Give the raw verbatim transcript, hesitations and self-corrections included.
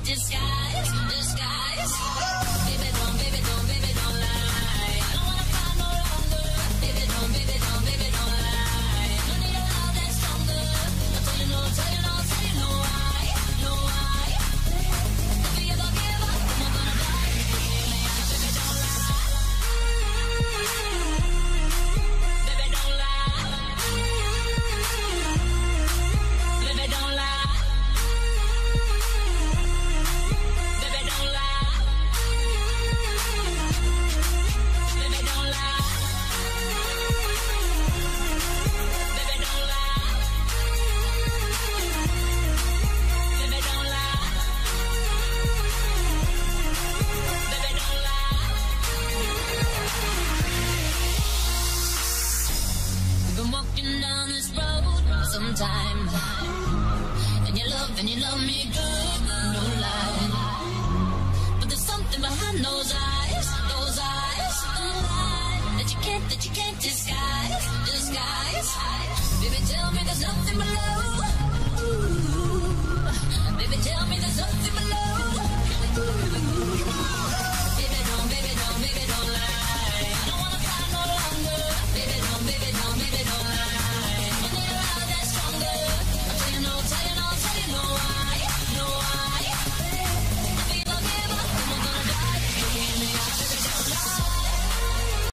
disguise, disguise. Baby, don't, baby, don't, baby, don't lie. I don't wanna find no longer. Baby, don't, baby, don't, baby, don't lie. No need a love that's stronger. I'll tell you no, tell you no, tell you no why, no why. If you ever give up, I'm gonna die. Baby, don't lie. Baby, don't lie. Baby, don't lie. Baby, don't lie. Baby, don't lie. Baby, don't lie. Baby, don't lie. Baby, don't lie. We've been walking down this road for some time, and you love and you love me good, no lie. But there's something behind those eyes, those eyes, that you can't, that you can't disguise, disguise. Baby, tell me there's nothing below. Baby, tell me there's nothing below.